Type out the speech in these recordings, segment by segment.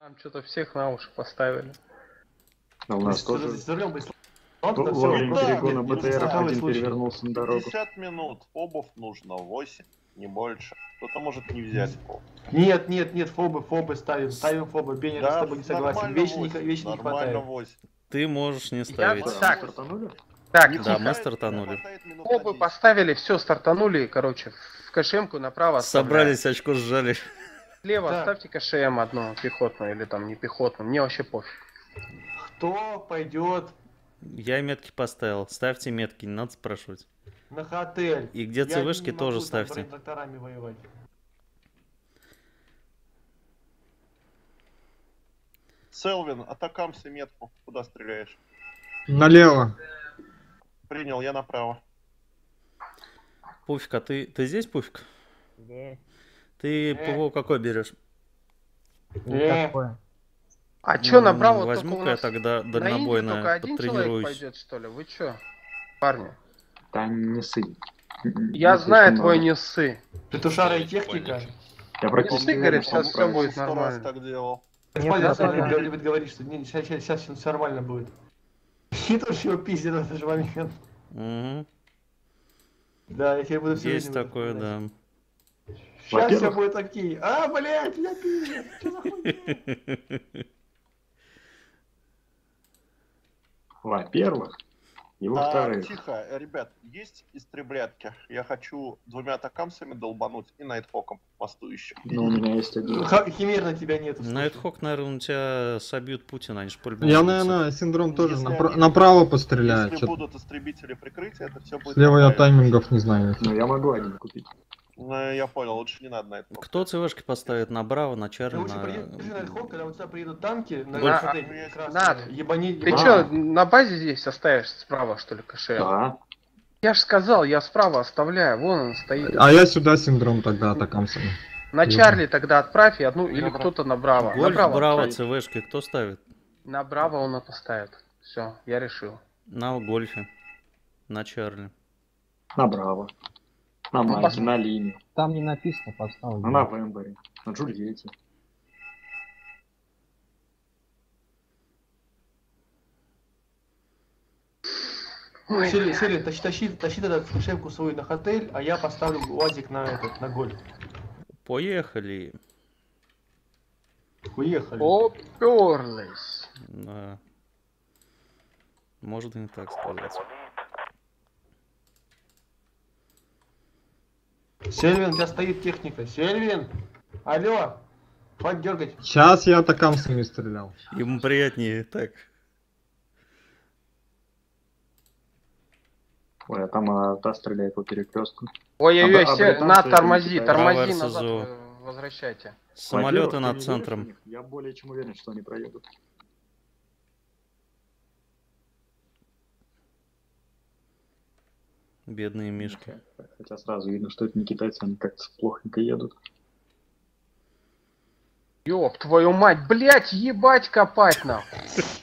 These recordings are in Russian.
Там что-то всех на уши поставили. А у нас тоже во время перегона БТР один перевернулся на дорогу. 50 минут, фобов нужно 8, не больше. Кто-то может не взять фоб. Нет, фобы ставим фобы. Беня, я с тобой не согласен. Вечно не хватает. 8. Ты можешь не ставить. Так, да, мы стартанули. Фобы поставили, все, стартанули, короче, в КШМ-ку направо. Собрались, очко сжали. Слева ставьте КШМ одну пехотную или там не пехотную, мне вообще пофиг. Кто пойдет? Я метки поставил. Ставьте метки, не надо спрашивать. На хотель. И где ЦВшки тоже ставьте. Воевать. Селвин, атакамся метку. Куда стреляешь? Налево. Принял, я направо. Пуфик, а ты здесь, Пуфик? Да. Ты ПВО какой берешь? Никакое. А чё направо? Возьму-ка я тогда дальнобойное, только один человек потренируюсь. пойдет, что ли? Вы чё, парни? Да не ссы. Я знаю твой не ссы. Петушара и техника. Я практически не говорит, сейчас все будет нормально. Так делал. Любит говорить, что сейчас все нормально будет. И тоже его пиздит в этот же момент. Угу. Да, я тебе буду все есть такое, да. Сейчас все будет окей. А, блядь, я пиздец. Что за хуйня? Во-первых, и во-вторых. Тихо, ребят, есть истреблятки. Я хочу 2 атакамсами долбануть и найтхоком посту еще. Ну, у меня есть один. Химер на тебя нету. Найтхок, наверное, у тебя собьют Путина, они же по-любому. Я, наверное, синдром тоже направо постреляю. Если будут истребители прикрытия, это все будет. Слева я таймингов не знаю. Ну, я могу один купить. Ну, я понял, лучше не надо на это. Кто ЦВшки поставит на Браво, на Чарли, Лучше на... приедешь на Найтхок, когда у тебя приедут танки, Над, ты чё, на базе здесь оставишь справа, что ли, КШМ? Да. Я же сказал, я справа оставляю, вон он стоит. А я сюда синдром тогда атакамсами. На Чарли тогда отправь и одну, или кто-то на Браво. Гольф, на Браво, ЦВшки, кто ставит? На Браво он это ставит. Все, я решил. На Гольфе, на Чарли. На Браво. На Майке, на Лине. Там не написано, поставлю. На Вембере, на Джульетте. Сири, тащи тогда шефку свою на хотель, а я поставлю УАЗик на гольф. Поехали. Уехали. Попёрлись. Да. Можно и так сказать. Сельвин, у тебя стоит техника. Сельвин! Алло! Хватит дергать. Сейчас я атакамсами стрелял. Ему приятнее так. Ой, а там та стреляет по перекрестку. Ой-ой-ой, на, тормози Правое назад, СЗО. возвращайте. Самолеты Во-первых, над ты не центром. веришь в них? Я более чем уверен, что они проедут. Бедные мишки. Хотя сразу видно, что это не китайцы, они как-то плохонько едут. Ёб твою мать, блять, ебать копать нахуй.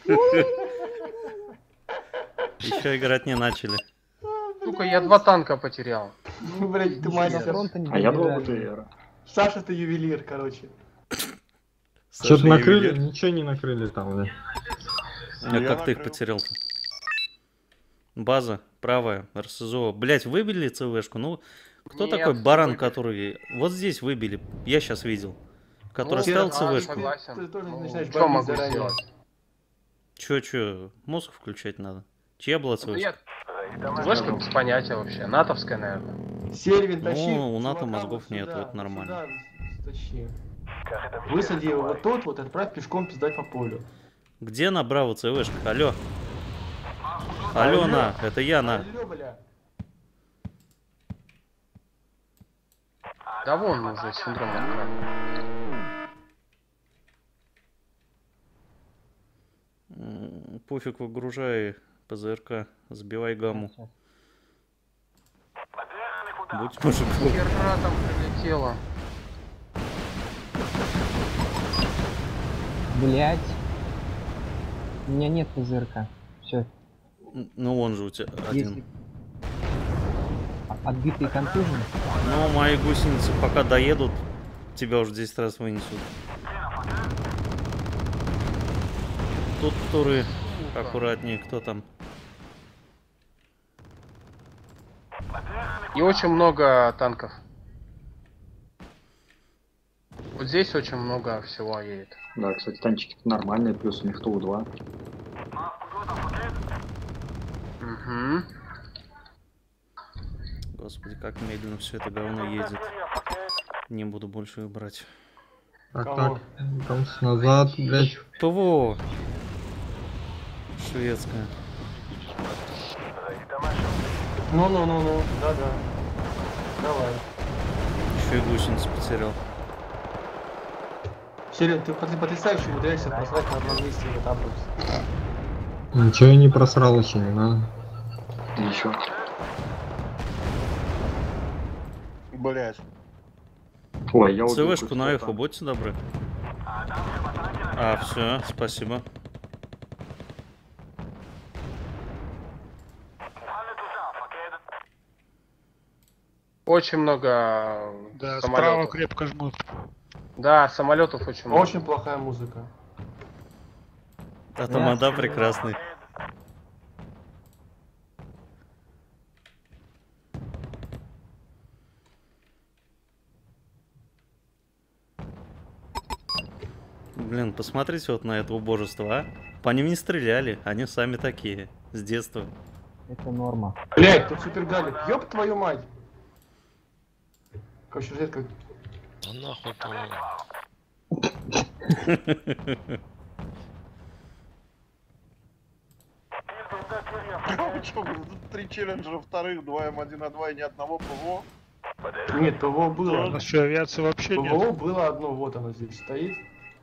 Еще играть не начали. Сука, я 2 танка потерял. Ну, блядь, ты мастер. А я 2 БТРа. Саша, ты ювелир, короче. Что-то накрыли? Ничего не накрыли там, да. А как ты их потерял-то? База, правая, РСЗО. Блять, выбили ЦВшку? Ну, кто Нет, такой баран, выбили. который... Вот здесь выбили, я сейчас видел. Который Ну, ставил да, ЦВшку. согласен. Ты тоже Ну, начинаешь что бомбить могу заранее. сделать? Чё, мозг включать надо? Чья была ЦВшка? Нет. ЦВшка без понятия вообще. натовская, наверное. Сельвин, тащи. Ну, у НАТО чувака мозгов вот нет, сюда, это нормально. сюда тащи. Высади его вот тут, вот отправь пешком пиздать по полю. Где на Браво ЦВшка? Алло. Алло, на, это я, на. Алло, бля. Да вон уже синдром отправил. Пофиг, выгружай ПЗРК, сбивай гамму. Будь мужиком. Хера там прилетело. Блять. У меня нет ПЗРК. Все. Ну он же у тебя один. Отбитые контужены. Ну, мои гусеницы пока доедут, тебя уже 10 раз вынесут. Тут туры. Аккуратнее, кто там? И очень много танков. Вот здесь очень много всего едет. Да, кстати, танчики нормальные, плюс у них ТУ-2. Угу. Господи, как медленно все это говно едет. Не буду больше их брать. Так, Кого? так, Томс назад, блять. ПВО. Шведская. Ну, да-да. Давай. Еще и гусеницу потерял. Серега, ты потрясающе умудряешься просрать на одном месте в этапе. Ничего я не просрал еще, не надо. Еще. Блять. Ой, я убил ЦВшку на эхо, будьте добры. А, все, спасибо. Очень много Да, самолетов. справа крепко жмут. Да, самолетов очень много. Очень плохая музыка. А тамада прекрасный. Блин, посмотрите вот на это убожество, а? По ним не стреляли, они сами такие, с детства. Это норма. Блять, тут супергалик, ёб твою мать! Короче, редко. А нахуй того. Что, 3 челленджера вторых, 2 М1 на 2 и ни одного ПВО? Нет, ПВО У было. нас что, авиации вообще ПВО нет? было одно, вот оно здесь стоит.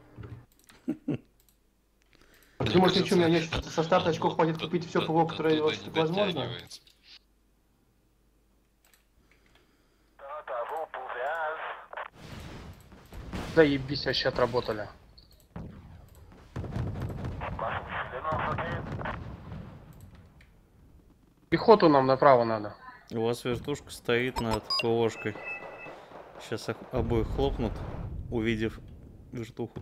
Ты можешь ничего, у меня нет, со старта очков хватит купить все ПВО, которое вообще только возможно. Да ебись, вообще отработали. Пехоту нам направо надо. У вас вертушка стоит над ПОшкой. Сейчас их обоих хлопнут, увидев вертуху.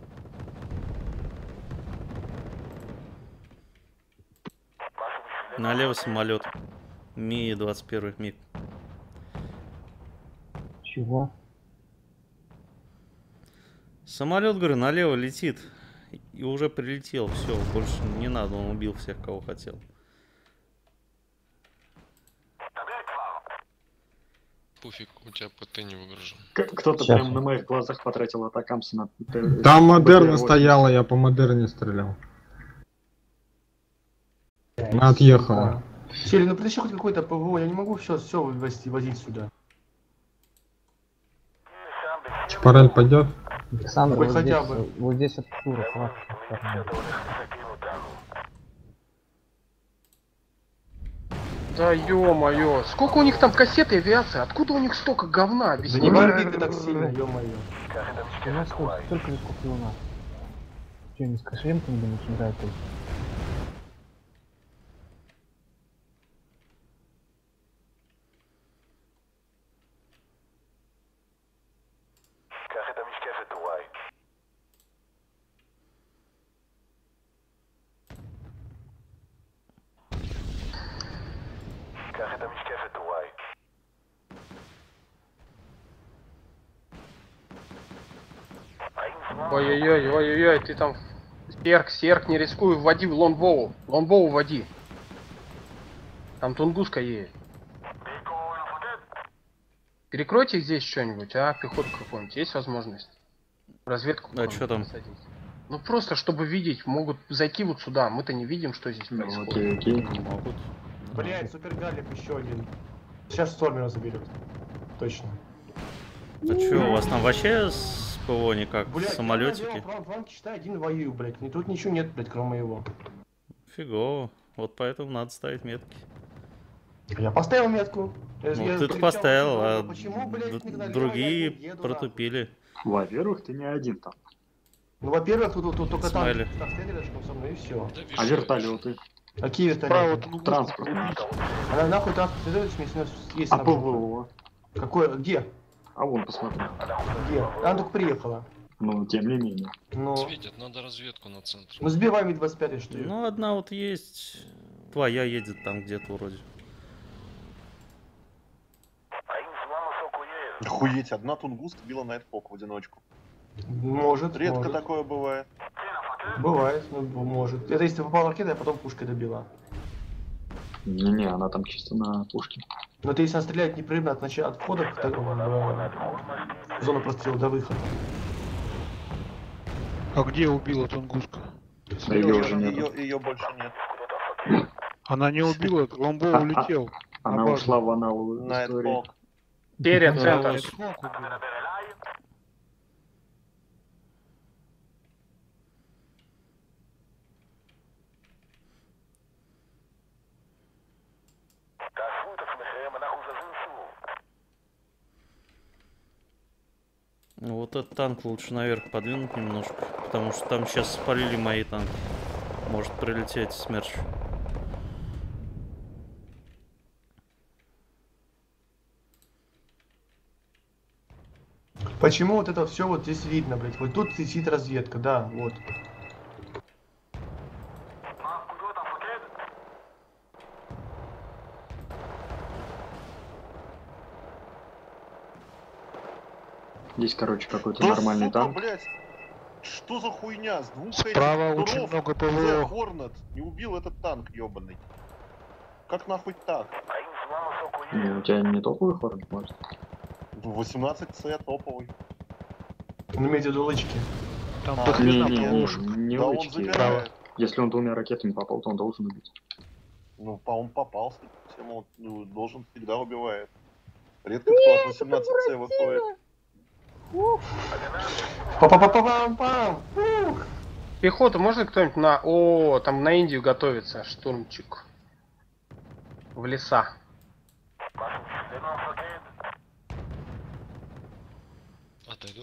Налево самолет. Ми-21 МиГ. Чего? Самолет, говорю, налево летит. И уже прилетел. Все, больше не надо, он убил всех, кого хотел. Пуфик, у тебя ПТ не выгружен. Кто-то Сейчас. прям на моих глазах потратил атакамсы на... Там модерна БТР-80. стояла, я по модерне стрелял. Она отъехала. Серега, ну притащи хоть какое-то ПВО, я не могу все возить сюда. Чапарель пойдет? Александр, Хоть вот хотя здесь, бы. вот здесь от тура хватит. Да ё-моё, сколько у них там кассеты авиации? Откуда у них столько говна? Да Объясни не мне. бомби ты так сильно, ё-моё. У нас столько же, сколько и у нас. Че, не с кошелемками думаешь, не нравится? Ой-ой-ой, ой-ой-ой, ты там... Серк, не рискуй, вводи в лонбоу. Лонбоу вводи. Там Тунгуска едет. Перекройте здесь что-нибудь, а? Пехоту какую-нибудь. Есть возможность? Разведку А чё там? посадить? Ну просто, чтобы видеть, могут зайти вот сюда. Мы-то не видим, что здесь Ну, происходит. окей, окей. Не могут. Блять, супергалик еще один. Сейчас Стормера заберет. Точно. А чё, у вас там вообще с ПВО никак? Блять, Самолетики? Франк, считай, один воюю, блять. И тут ничего нет, блять, кроме его. Фигово. Вот поэтому надо ставить метки. Я поставил метку. Ну, ты-то закричал, поставил, а почему, блядь, не налево, другие я один еду, протупили. Во-первых, ты не один там. Ну, во-первых, тут только Смайли. танк стоит рядышком со мной, и все. А вертолеты? Какие Справа вертолеты? Тунгуску Транспорт. убить. Она нахуй транспорт следует, если у нас есть А снабженка. ПВО? Какое? Где? А вон, посмотри. Где? Она только приехала. Ну, тем не менее. Ну, Светит, надо разведку на центр. ну сбивай Ми-25, что ли? Ну, одна вот есть. Твоя едет там где-то вроде. Охуеть, одна тунгуска била Найтхок в одиночку. Может, Редко может. такое бывает. Бывает, ну, может. Это если попала ракета, а потом пушкой добила. Не-не, она там чисто на пушке. Но это если она стреляет непрерывно от входа к в зону прострела до выхода. А где убила Тунгуска? Да ее уже нет. Ее больше нет. Она не убила, Ламбо улетел. Она базу. ушла в анал истории. Найтхок. Теря, Да, центр. вот. Смог убила. Ну, вот этот танк лучше наверх подвинуть немножко, потому что там сейчас спалили мои танки. Может прилететь смерч. Почему вот это все вот здесь видно, блядь? Вот тут висит разведка, да, вот. Здесь, короче, какой-то Да нормальный сука, танк. блядь. Что за хуйня? С двух Справа этих очень туров много The ПВО. Hornet не убил этот танк ебаный. Как нахуй так? Ну, у тебя не топовый хорн, может? 18C топовый. Ну, имейте в виду лычки. Там А, до хрена Не, ПВОшек. не Да он лычки. забирает. Если он двумя ракетами попал, то он должен убить. Ну, он попался. Всем он должен всегда убивает. Редко кто от 18C выходит. Па-па-па-па-пам-пам! Ух! Пехоту можно кто-нибудь на... О, там на Индию готовится штурмчик. В леса. Отойду.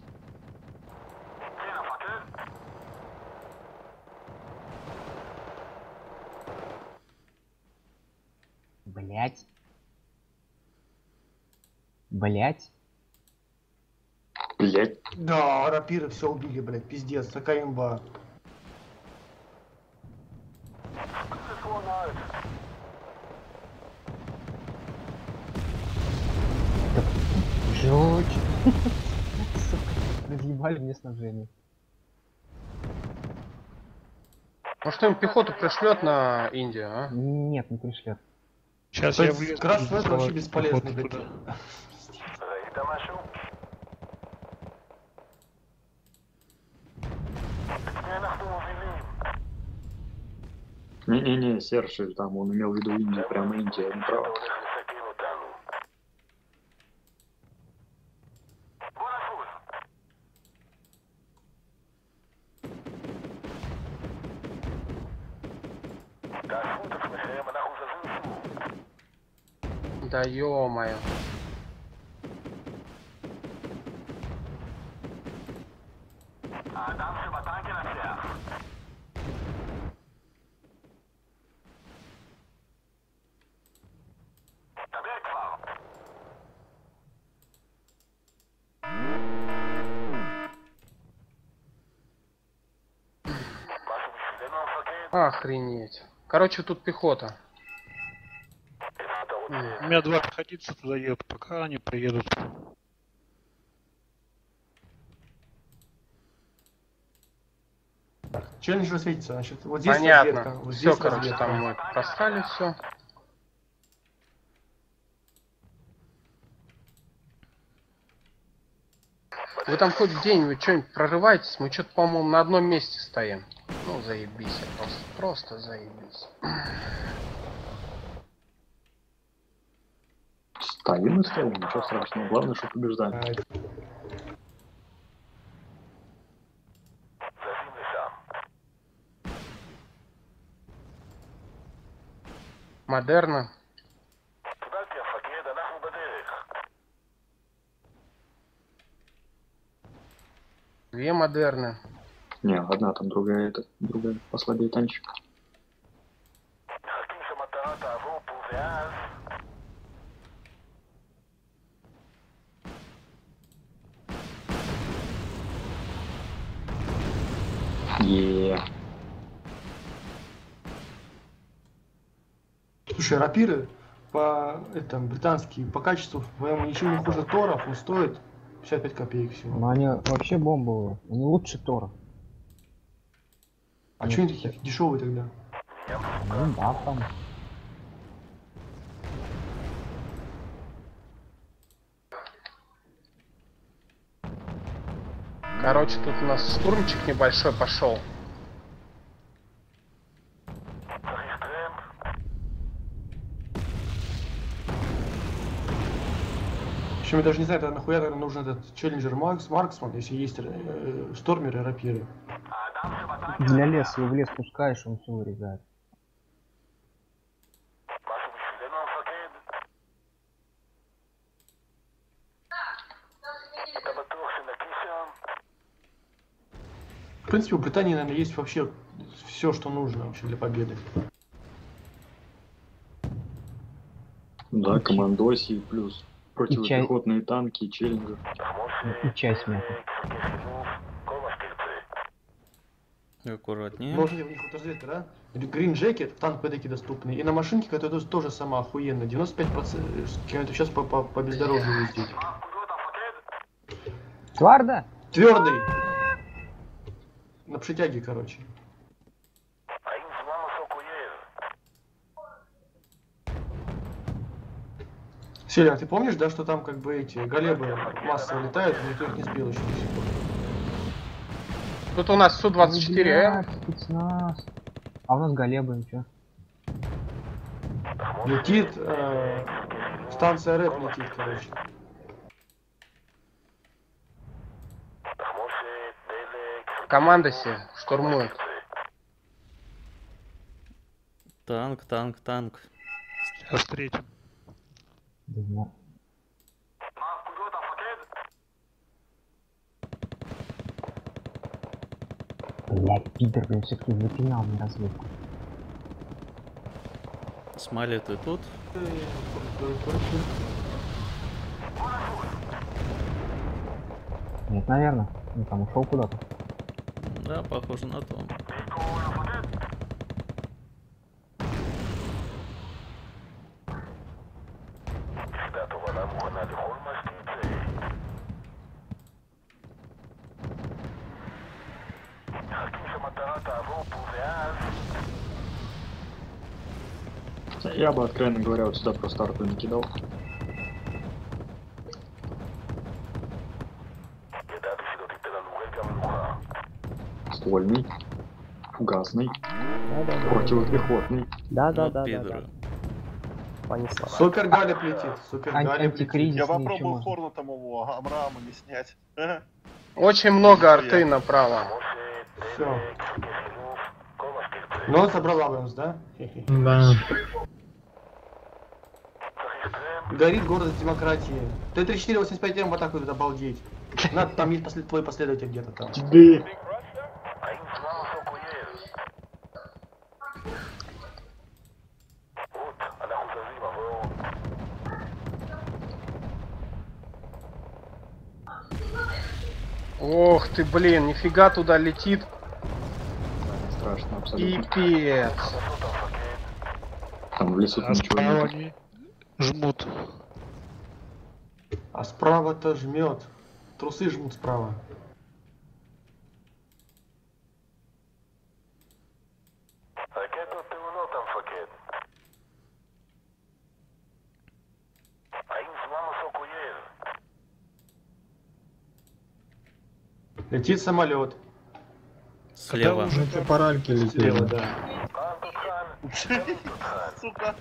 Блять. Блять. Блять. Да, рапиры все убили, блядь, пиздец, такая имба. Жёчь. Сука, разъебали мне снабжение. Может, кто-нибудь пехоту пришлет на Индию, а? Нет, не пришлет. Сейчас То я есть влезу. красный буду это вообще засылать бесполезный, пехоту блядь. туда. Не-не-не, Серж, там он имел в виду Индию, прямо Индия, не прав. Да ё-моё. Охренеть. Короче, тут пехота. У меня два пехотинца туда едут, пока они приедут. Че они же светится? Значит, вот здесь Понятно. разведка, вот Все, здесь короче, разведка. там мы просрали все. Вы там хоть где-нибудь что-нибудь прорываетесь? Мы что-то, по-моему, на одном месте стоим. Ну, заебись, просто заебись. Стоим и стоим, ничего страшного. Главное, что побеждаем. Модерна. Две модерны. Не, одна там, другая послабее танчик. Слушай, рапиры по британские по качеству, по-моему, ничем не хуже Торов, он стоит 55 копеек всего. Но они вообще бомбовые. Они лучше Тора. А что они такие дешевые тогда? Ну да, там. Короче, тут у нас штурмчик небольшой пошел. Причем я даже не знаю, нахуя тогда нужен этот Челленджер Марксман, если есть штормеры и рапиры. Для леса, и в лес пускаешь, он все вырезает. В принципе, у Британии, наверное, есть вообще все, что нужно вообще для победы. Да, командоси плюс противопехотные танки, челленджер. И часть мяты. Аккуратнее. Можно у них вот разведка, да? Green Jacket, танк ПДК доступный. И на машинке, которая тоже сама охуенная. 95% километров сейчас по бездорожью ездить. Тварда? Твердый! На притяге, короче. Селя, ты помнишь, да, что там как бы эти галебы массово летают, но никто их не сбил еще до сих пор? Тут у нас Су-24М. Спецназ. А у нас галеба, ничего. Летит, станция рэп летит, короче. Командоси штурмует. Танк, танк, танк. Я встретим. Да знаю. Блять, пидор, блин, все-таки запинал мне разведку. Смайли, ты тут? Нет, наверное. Ну там ушел куда-то. Да, похоже на то. Я бы, откровенно говоря, вот сюда просто арту не кидал. Ствольный, фугасный, противопехотный. Вот пидоры. Супер галеп летит, супер галеп летит. Антикризис. Я ничего. попробую хорнутом его Амрама не снять. Очень много арты направо. Все. Ну, он собрал Абрамс, да? Хе-хе. Да. Горит город демократии. Т-34-85М в атаку идут, обалдеть. Надо, там есть твой последователь где-то там. Да. Ох ты, блин, нифига туда летит. Страшно абсолютно. Пипец. Там в лесу А ничего справа нет. они жмут. А справа-то жмет. Трусы жмут справа. Летит самолет. Слева. уже Ну, паральки Слева, летели. да. Сука.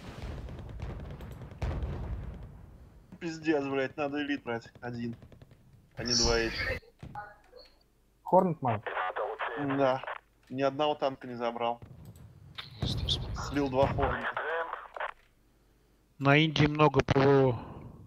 Пиздец, блять, надо элит брать один, а не два эти. Хорнет маг. Да. Ни одного танка не забрал. Слил 2 хорнета. На Индии много ПВО.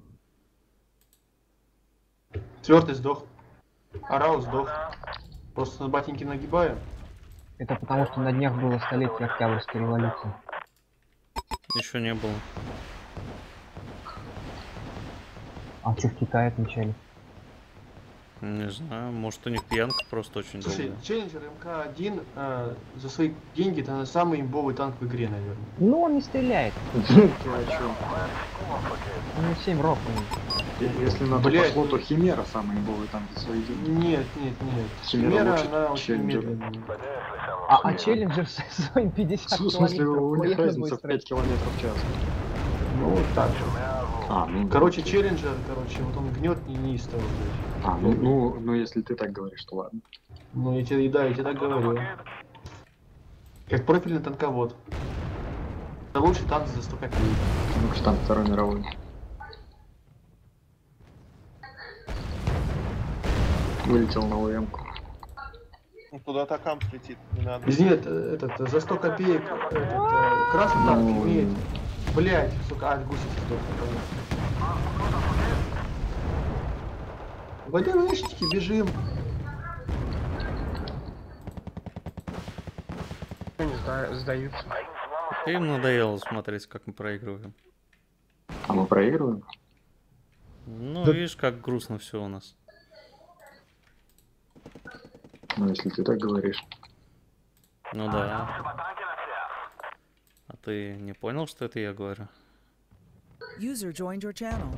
Четвертый сдох. Арау сдох. Просто на ботинки нагибаю. Это потому, что на днях было столетие Октябрьской революции. Еще не было. А что в Китае отмечали? Не знаю, может у них пьянка просто очень Слушай, долгая. Челленджер МК-1 за свои деньги это самый имбовый танк в игре, наверное. Ну он не стреляет. Ты о чем? У него 7 ровно. Если на то Блядь, пошло, ну- то Химера самый имбовый там за свои деньги. Нет. Химера Химера, лучше, она очень Челленджер. медленная. А Челленджер со своим 50 В смысле, километров у них поехал разница в быстро. 5 километров в час. Ну, так. Ну, Короче, Челленджер, вот он гнет неистово, блядь. ну, если ты так говоришь, то ладно. Ну, я тебе так говорю. Как профильный танковод. Это лучший танк за 100 копеек. Ну, что там Второй мировой. Вылетел на ОМ-ку. Ну, туда атакам летит, не надо. Нет, за 100 копеек красный танк Ну, имеет. Блять, сука, гусеницы тут. ВДВшники, бежим. Не сдаются. Им надоело смотреть, как мы проигрываем. А мы проигрываем? Ну, Да. видишь, как грустно все у нас. Ну, если ты так говоришь. Ну да. А ты не понял, что это я говорю? User joined your channel.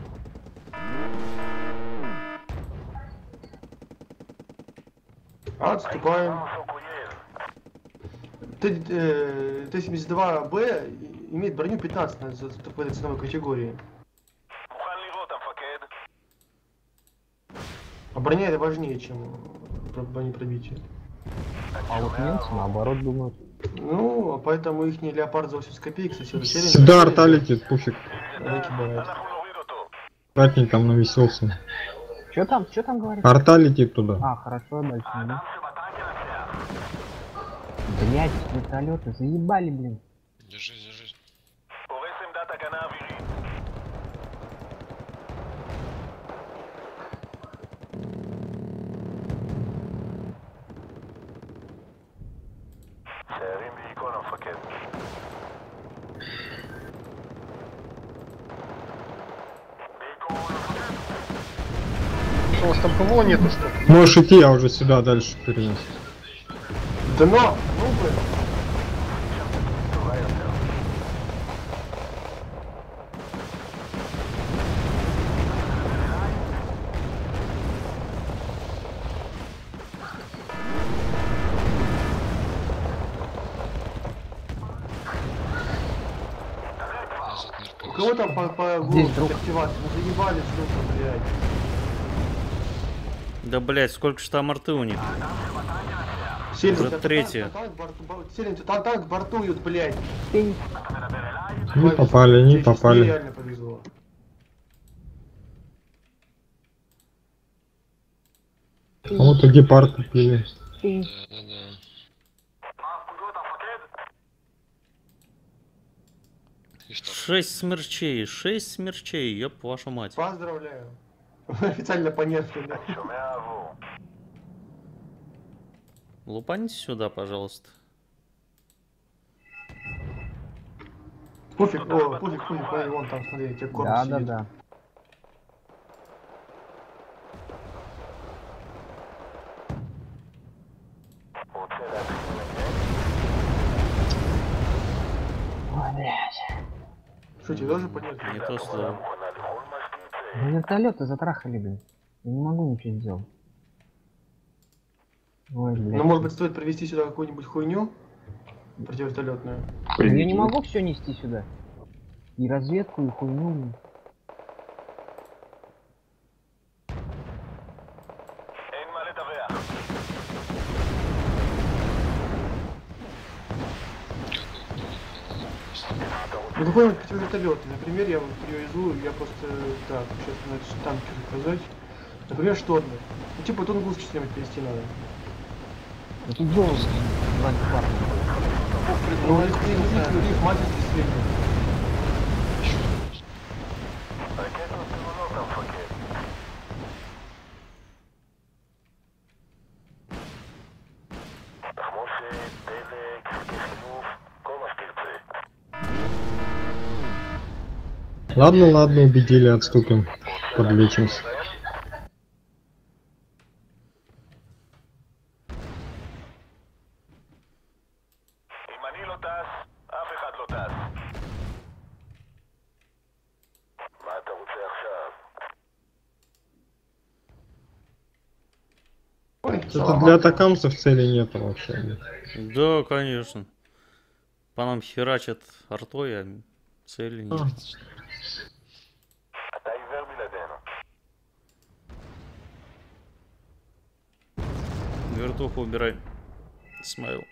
Отступаем. Т-72Б имеет броню 15 в этой ценовой категории. А броня это важнее, чем бронепробитие. А вот немцы наоборот думают. Ну, поэтому их леопард за 80 копеек, кстати, это Челленджер. Сюда арта летит, пуфик. Кидает. Ратник там навесился. Что там говоришь? Арта летит туда. А, хорошо, дальше иду. Блять, вертолеты заебали, блин. Держись. Что у вас там ПВО нету, что ли? Можешь идти, я уже сюда дальше перенес. Да ну бы. У кого там по Здесь голосу друг. активации? Ну заебали, сука, блядь. Да, блять, сколько же там арты у них? Селин, Уже третья. Танк бортуют, блядь. Ты Не попали, не Мне попали. реально повезло. А вот и гепард купили. ты. Шесть смерчей, ёб вашу мать. Поздравляю. Официально понятно. Лупаните сюда, пожалуйста. Пофиг, смотри, вон там, смотри, тебе корпус Да, сидит. да. Ой, блядь. Что, тебе тоже понятно? Не то слово. Ну, вертолеты затрахали, блин. Я не могу ничего сделать. Ой, блядь. Ну, может быть, стоит провести сюда какую-нибудь хуйню противовертолетную. Ну, я не могу все нести сюда. И разведку, и хуйню. блин. Ну, какой-нибудь противовертолетный. Например, я вот привезу, я просто... Так, сейчас надо танки заказать. Например, штормер. Ну, типа тунгусский что-нибудь привезти надо. Ну, тут золото. Два парня. Ну, у них матерский средний. Ладно, убедили, отступим. Подлечимся. Это для атакамцев цели нет вообще. Да, конечно. По нам херачат артой, а цели нет. Вертуху убирай. Смайл.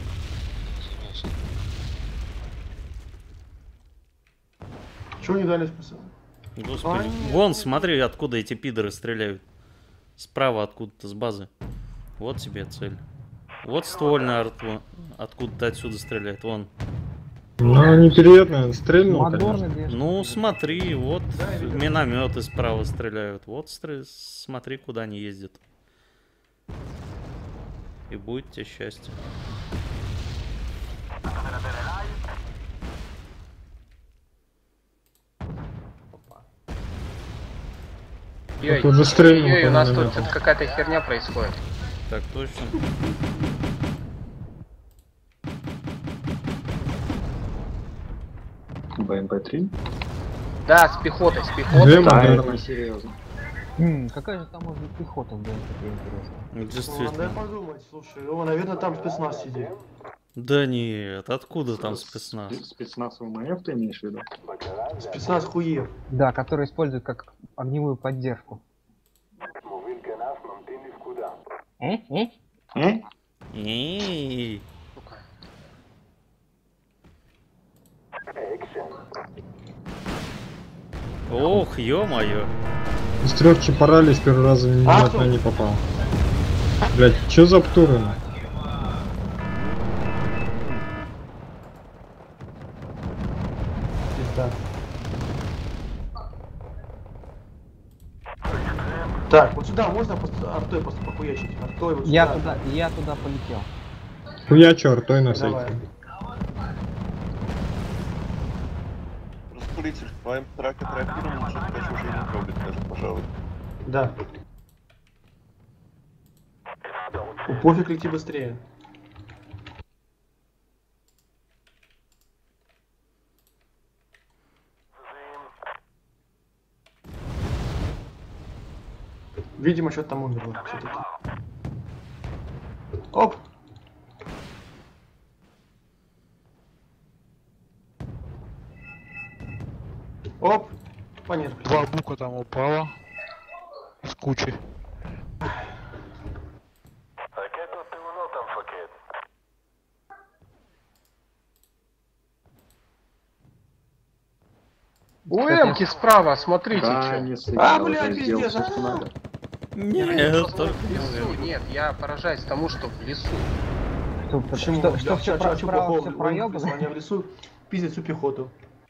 Чего не дали спасать? Господи. Вон, смотри, откуда эти пидоры стреляют. Справа откуда-то, с базы. Вот тебе цель. Вот ствольная арту. Откуда-то отсюда стреляет. Вон. Ну, неприятно, стрельнул, конечно. Ну, смотри, вот минометы справа стреляют. Вот смотри, куда они ездят. И будет тебе счастье. Тут же стрельнул. Ой, у нас тут какая-то херня происходит. Так точно. БМП-3? Да, с пехотой, с пехотой. Да, это серьезно. Какая же там может быть пехота в БМП, интересно? Надо Действительно. подумать, слушай, о, наверное, там спецназ сидит. Да нет, откуда там спецназ? Спецназ ВМФ ты имеешь в виду? Спецназ хуев. Да, который используют как огневую поддержку. Эй. Ох, ё-моё. Из 3 чапарали с первого раза ни на одна не попал. Блять, чё за птуры? Пизда. Так, вот сюда можно артой просто похуячить? Артой вот Я сюда. туда полетел. Хуячу артой на Давай. сайте. Распылитель, твоим траке тропиром лучше дальше уже не трогать даже, пожалуй. Да. Пофиг лети быстрее. Видимо, что-то там умерло все-таки. Оп! Оп! Понятно. 2 бука там упало. С кучи. У Эмки справа, смотрите, Да, чё. не сыграл, А, уже блядь, сделал пиздец, всё, что надо. Нет, Просто только в лесу. Нет, я поражаюсь тому, что в лесу. Почему? Что Чё все плохого? справа все Они проебано? в лесу пиздят всю пехоту.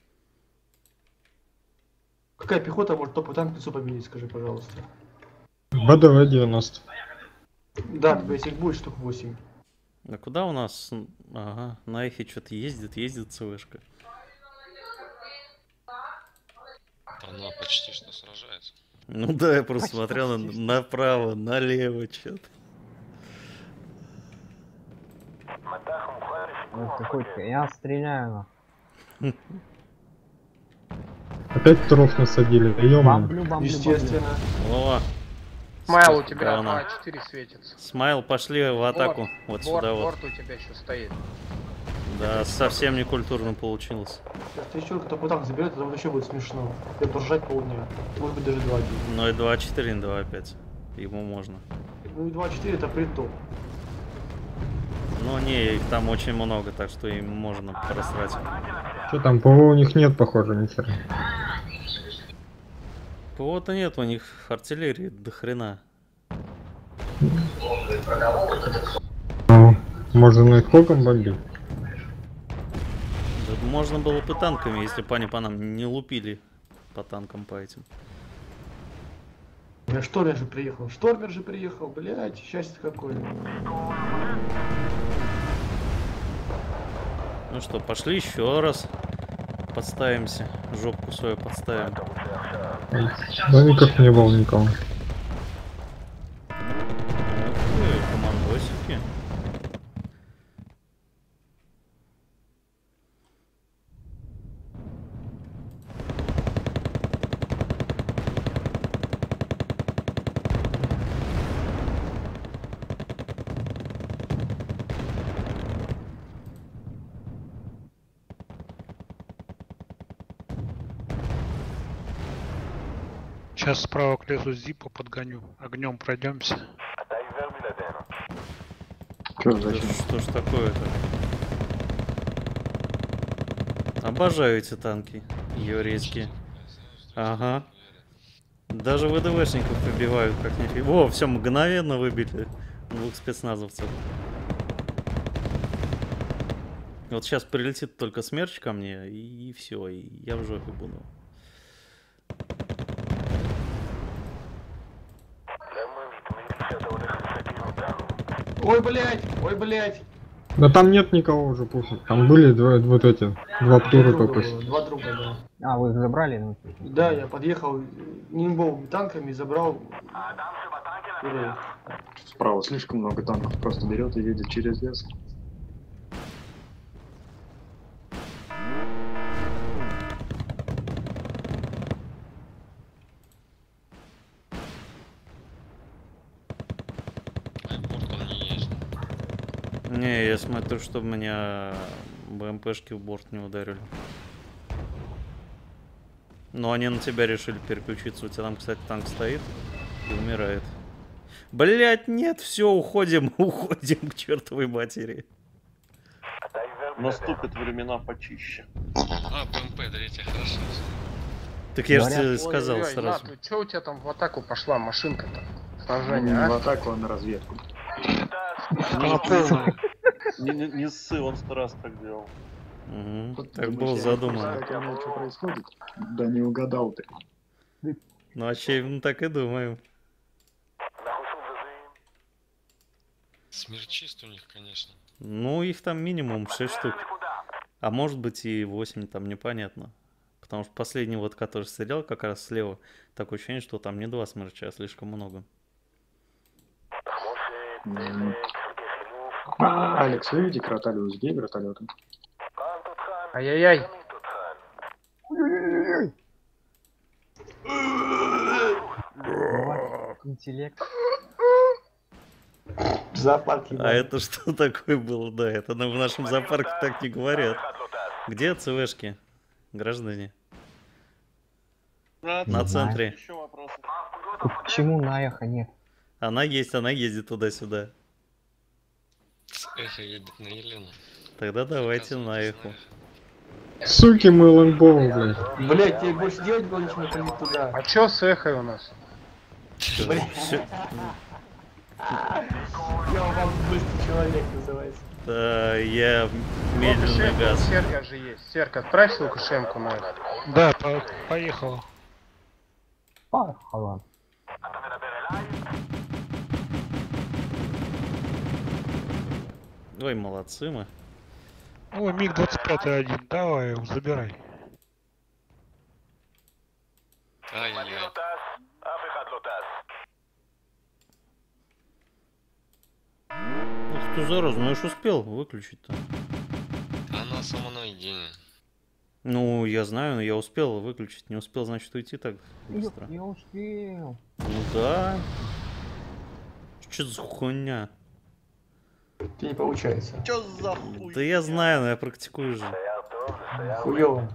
Какая пехота может топовый танк в лесу победить, скажи, пожалуйста. БДВ 90. Да, если их будет штук 8. А куда у нас? Ага, на эхе что-то ездит ЦВшка. Она почти что сражается. Ну да, я просто смотрел направо, налево что-то. Какой-то, я стреляю. Опять тров насадили, ё-моё. Бомблю. Естественно. О, Смайл, у тебя говна. 4 светится. Смайл, пошли в атаку. Вот сюда вот. Борт у тебя еще стоит. Да, совсем не культурно получилось. Сейчас ты еще кто-то танк заберет, это вот еще будет смешно. Я буду ржать полдня. Может быть даже 2 дня. Ну и 2.4, не 2.5. Ему можно. Ну и 2-4 это притоп. Ну не, их там очень много, так что им можно просрать. Что там, ПВО у них нет, похоже, ни хера. ПВО-то нет, у них артиллерии до хрена. Можно на их хоком бомбить. Да можно было бы танками, если бы они по нам не лупили по танкам по этим. Штормер же приехал. Штормер же приехал, блядь, счастье какое. Ну что, пошли еще раз. Подставимся. Жопку свою подставим. Да никак не было никого. Ой, командосики. Сейчас справа к лесу Зипа подгоню. Огнем пройдемся. Что ж такое-то? Обожаю эти танки. Еврейские. Ага. Даже ВДВшников выбивают как нифига. О, все, мгновенно выбили двух спецназовцев. Вот сейчас прилетит только смерч ко мне, и все, и я в жопе буду. Ой, блядь! Ой, блядь! Да там нет никого уже, пофиг. Там были два птура только. Два друга, да. А, вы их забрали? Ну, Да, я подъехал нимбовыми танками, забрал. Справа слишком много танков, просто берет и едет через лес. Не, я смотрю, чтобы меня БМПшки в борт не ударили. Но они на тебя решили переключиться. У тебя там, кстати, танк стоит и умирает. Блять, нет, все, уходим, уходим к чертовой матери. Наступят времена почище. А, БМП, третья, хорошо. Так я же тебе сказал сразу. Нат, что у тебя там в атаку пошла машинка-то? Сражение, а? В атаку, а на разведку. Не ссы, он 100 раз так делал. Так было задумано. Что происходит? Да не угадал ты. Ну, очевидно, так и думаю. Смерчист у них, конечно. Ну, их там минимум 6 штук. А может быть и 8, там непонятно. Потому что последний вот, который стрелял как раз слева, такое ощущение, что там не 2 смерча, а слишком много. Алекс, выведи Кроталиус, где вертолеты? Ай-яй-яй. Интеллект. В зоопарке. А это что такое было? Да, это в нашем зоопарке так не говорят. Где ЦВшки, граждане? На центре. Почему Наяха нет? Она есть, она ездит туда-сюда. Эхо едет на Елену. Тогда давайте на эхо. Суки, мы лэнгбоу, блядь. Блять, тебе больше делать было ничего, ходить туда. А чё с эхой у нас? Я вам быстрый человек называется. Да, я медленный газ. Серка же есть. Серка, отправь Лукашенко на это. Да, поехала. Поехала. Ой, молодцы мы. Ой, МиГ-25-1, давай его, забирай. Ай-яй-яй. Ух ты, зараза, ну я ж успел выключить-то. Она самонаведение. Ну, я знаю, но я успел выключить. Не успел, значит, уйти так быстро. Я успел. Ну да. Что за хуйня? Тебе не получается. Чё за хуй? Да я знаю, но я практикую же. Хуёво.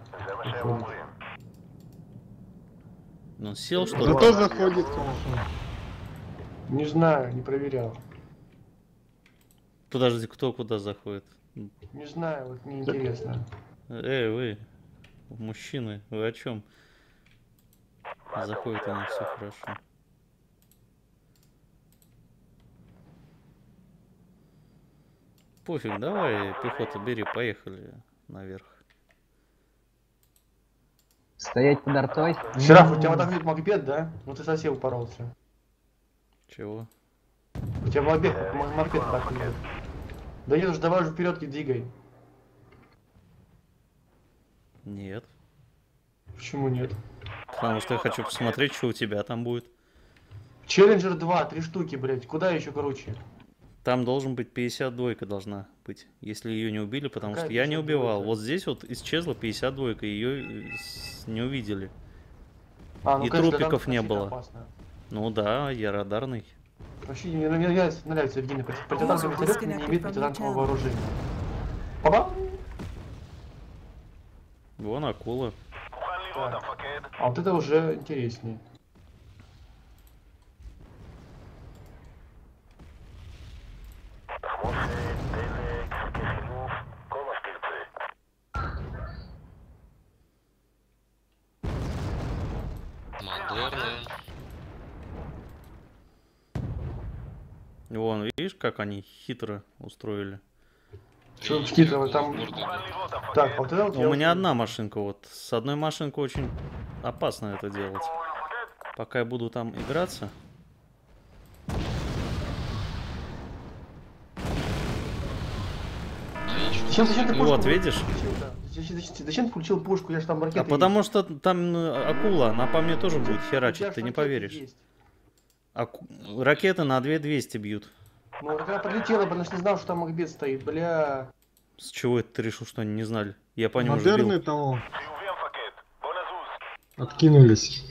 Ну сел, что ли? Зато заходит хорошо. Не знаю, не проверял. Подожди, кто куда заходит? Не знаю, вот мне интересно. Эй, вы, мужчины, вы о чем? Заходит они, все хорошо. Пофиг, давай, пехота, бери, поехали наверх. Стоять под артой. Шраф, у тебя вот так будет мопед, да? Ну ты совсем упоролся. Чего? У тебя мопед так идет. Да нет уж, давай уже вперед не двигай. Нет. Почему нет? Потому что я хочу посмотреть, что у тебя там будет. Челленджер 2, 3 штуки, блять. Куда еще короче? Там должен быть 52 должна быть, если ее не убили, потому что я не убивал. Вот здесь вот исчезла 52, ее не увидели. Ну, и конечно, трупиков не было. Опасно. Ну да, я радарный. Вообще, мне нравится введение противотанкового вертолета, не имеет противотанкового вооружения. Опа! Вон акула. Так. А вот это уже интереснее. Модерны. Вон, видишь, как они хитро устроили? Что хитрого там? Так, вот это вот У меня одна машинка, вот. С одной машинкой очень опасно это делать. Пока я буду там играться. Зачем ты Вот, пушку видишь? включил, да? Зачем ты включил пушку? Я же там ракеты. А потому что там акула, она по мне тоже будет херачить, ты не поверишь. Ракеты на 2200 бьют. Ну, когда подлетела, бы, значит, не знал, что там Макбет стоит, бля. С чего это ты решил, что они не знали? Я по нему уже Модерны бил. того. Откинулись.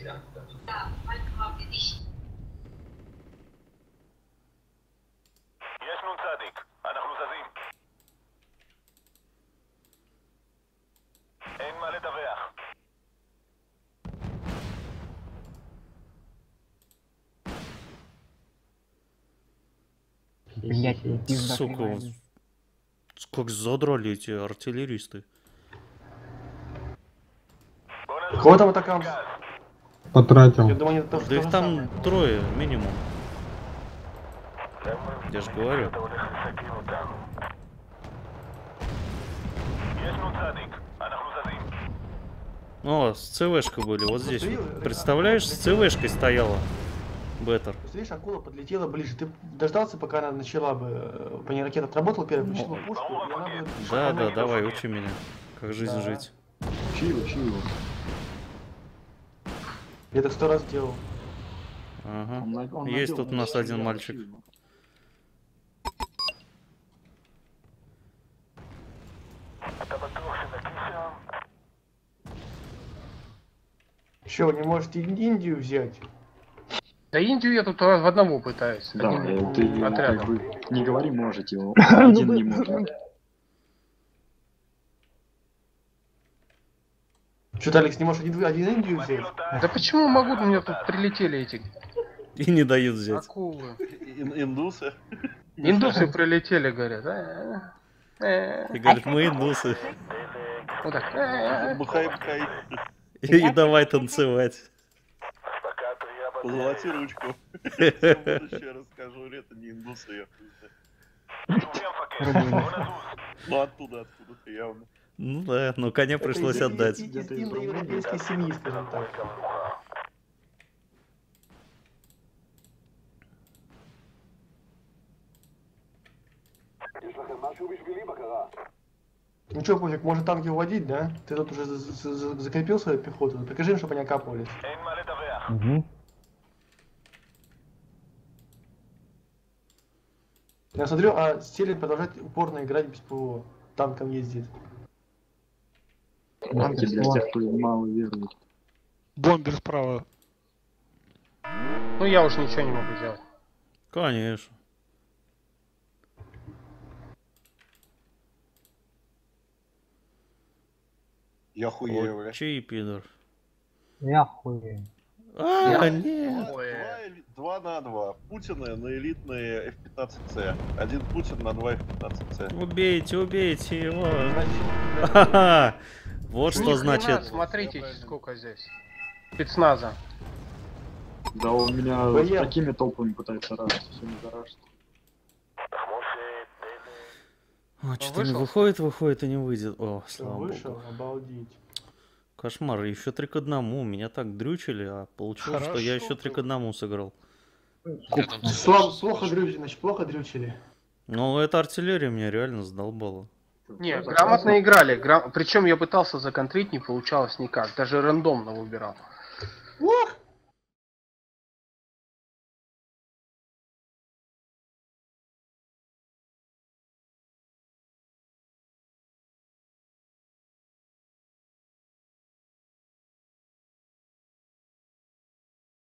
Блять, пизда. Сука, как задрали эти артиллеристы. Кого там атакам? Потратил. Я думаю, они тоже Да их там трое минимум. Я же говорю. О, с ЦВшкой были вот здесь. Вот. Представляешь, с ЦВшкой стояла. Беттер. Видишь, акула подлетела ближе. Ты дождался, пока она начала бы... По ней ракета отработала первая, включила пушку, и она бы... Да, давай, учи меня. Как жизнь жить. Учи его. Я так 100 раз делал. Ага. Есть тут у нас один мальчик. Че, вы не можете Индию взять? Да Индию я тут в одного пытаюсь. Да, одним ты отрядом. как бы не говори можете, один не может. Что ты, Алекс, не можешь один Индию взять? Да почему могу? У меня тут прилетели эти И не дают взять. акулы. Индусы. Индусы прилетели, говорят. И говорят, мы индусы. Вот так. Бухай-бухай. И давай танцевать. Позолоти ручку. Я в будущее расскажу, это не индусы, я Ну откуда-то явно. Ну да, но коня пришлось отдать. Из индоевропейской семьи, скажем так. Ну что, Пузик, может танки уводить, да? Ты тут уже закрепил свою пехоту? Покажи им, чтобы они окапывались. Угу. Я смотрю, а Стелин продолжает упорно играть без ПВО. Танком ездит. Танки для тех, кто мало верует. Бомбер справа. Ну я уж ничего не могу сделать. Конечно. Я хуею, бля. Чей пидор? Я хуй. Нет. 2 на 2. Путины на элитные F-15C. Один Путин на 2 F-15C. Убейте его. Ха-ха. Вот что Ни хрена, значит. Смотрите, сколько здесь. Спецназа. Да у меня Воен. с такими толпами пытается рашить, все не зарашит. Что-то не выходит и не выйдет. О, Всё, слава вышел, богу. обалдеть. Кошмар, еще 3 к 1. Меня так дрючили, а получилось, что я еще 3 к 1 сыграл. Плохо дрючили, значит, плохо дрючили. Ну, эта артиллерия меня реально задолбала. Не, грамотно играли. Причем я пытался законтрить, не получалось никак. Даже рандомно выбирал. Ох!